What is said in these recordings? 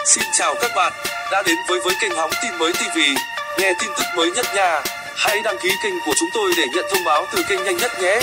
Xin chào các bạn đã đến với kênh Hóng Tin Mới TV. Nghe tin tức mới nhất nha. Hãy đăng ký kênh của chúng tôi để nhận thông báo từ kênh nhanh nhất nhé.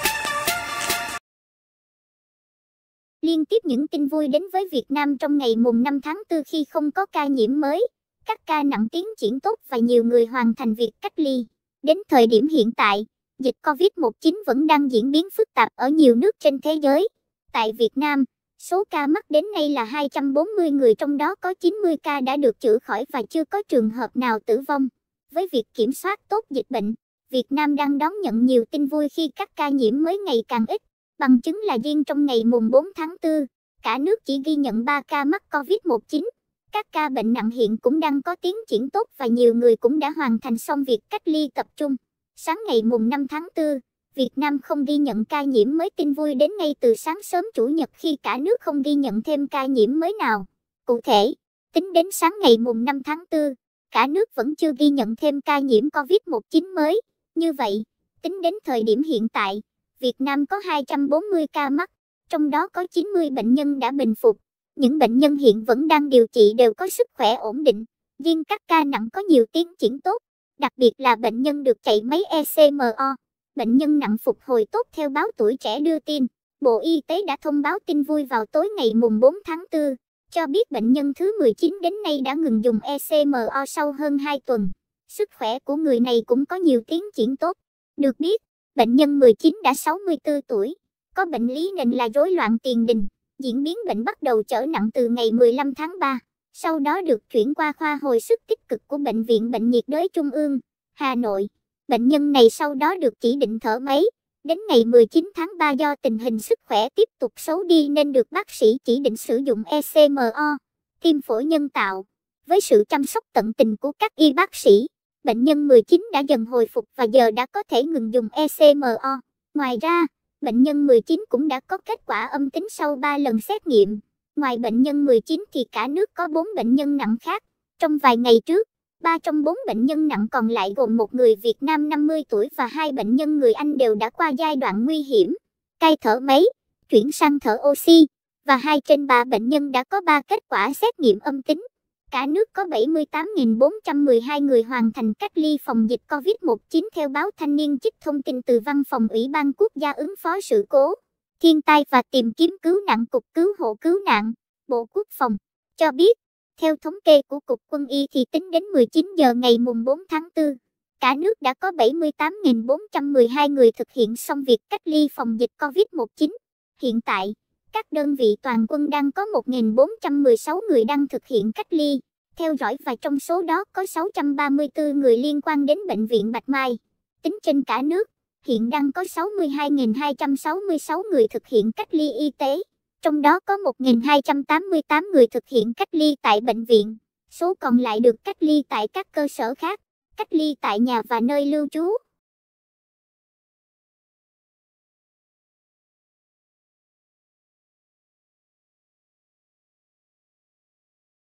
Liên tiếp những tin vui đến với Việt Nam trong ngày mùng 5 tháng 4 khi không có ca nhiễm mới, các ca nặng tiến triển tốt và nhiều người hoàn thành việc cách ly. Đến thời điểm hiện tại, dịch COVID-19 vẫn đang diễn biến phức tạp ở nhiều nước trên thế giới. Tại Việt Nam, số ca mắc đến nay là 240 người, trong đó có 90 ca đã được chữa khỏi và chưa có trường hợp nào tử vong. Với việc kiểm soát tốt dịch bệnh, Việt Nam đang đón nhận nhiều tin vui khi các ca nhiễm mới ngày càng ít. Bằng chứng là riêng trong ngày mùng 4 tháng 4, cả nước chỉ ghi nhận 3 ca mắc COVID-19. Các ca bệnh nặng hiện cũng đang có tiến triển tốt và nhiều người cũng đã hoàn thành xong việc cách ly tập trung. Sáng ngày mùng 5 tháng 4, Việt Nam không ghi nhận ca nhiễm mới. Tin vui đến ngay từ sáng sớm Chủ nhật khi cả nước không ghi nhận thêm ca nhiễm mới nào. Cụ thể, tính đến sáng ngày mùng 5 tháng 4, cả nước vẫn chưa ghi nhận thêm ca nhiễm COVID-19 mới. Như vậy, tính đến thời điểm hiện tại, Việt Nam có 240 ca mắc, trong đó có 90 bệnh nhân đã bình phục. Những bệnh nhân hiện vẫn đang điều trị đều có sức khỏe ổn định. Riêng các ca nặng có nhiều tiến triển tốt, đặc biệt là bệnh nhân được chạy máy ECMO. Bệnh nhân nặng phục hồi tốt theo báo Tuổi Trẻ đưa tin. Bộ Y tế đã thông báo tin vui vào tối ngày mùng 4 tháng 4, cho biết bệnh nhân thứ 19 đến nay đã ngừng dùng ECMO sau hơn 2 tuần. Sức khỏe của người này cũng có nhiều tiến triển tốt. Được biết, bệnh nhân 19 đã 64 tuổi, có bệnh lý nền là rối loạn tiền đình. Diễn biến bệnh bắt đầu trở nặng từ ngày 15 tháng 3, sau đó được chuyển qua khoa hồi sức tích cực của Bệnh viện Bệnh nhiệt đới Trung ương, Hà Nội. Bệnh nhân này sau đó được chỉ định thở máy. Đến ngày 19 tháng 3 do tình hình sức khỏe tiếp tục xấu đi nên được bác sĩ chỉ định sử dụng ECMO, tim phổi nhân tạo. Với sự chăm sóc tận tình của các y bác sĩ, bệnh nhân 19 đã dần hồi phục và giờ đã có thể ngừng dùng ECMO. Ngoài ra, bệnh nhân 19 cũng đã có kết quả âm tính sau 3 lần xét nghiệm. Ngoài bệnh nhân 19 thì cả nước có 4 bệnh nhân nặng khác. Trong vài ngày trước, 3 trong 4 bệnh nhân nặng còn lại gồm một người Việt Nam 50 tuổi và 2 bệnh nhân người Anh đều đã qua giai đoạn nguy hiểm, cai thở máy, chuyển sang thở oxy, và 2 trên 3 bệnh nhân đã có 3 kết quả xét nghiệm âm tính. Cả nước có 78.412 người hoàn thành cách ly phòng dịch COVID-19 theo báo Thanh niên trích thông tin từ Văn phòng Ủy ban Quốc gia ứng phó sự cố, thiên tai và tìm kiếm cứu nạn Cục Cứu hộ Cứu nạn, Bộ Quốc phòng, cho biết. Theo thống kê của Cục Quân y thì tính đến 19 giờ ngày mùng 4 tháng 4, cả nước đã có 78.412 người thực hiện xong việc cách ly phòng dịch COVID-19. Hiện tại, các đơn vị toàn quân đang có 1.416 người đang thực hiện cách ly, theo dõi và trong số đó có 634 người liên quan đến Bệnh viện Bạch Mai. Tính trên cả nước, hiện đang có 62.266 người thực hiện cách ly y tế. Trong đó có 1.288 người thực hiện cách ly tại bệnh viện, số còn lại được cách ly tại các cơ sở khác, cách ly tại nhà và nơi lưu trú.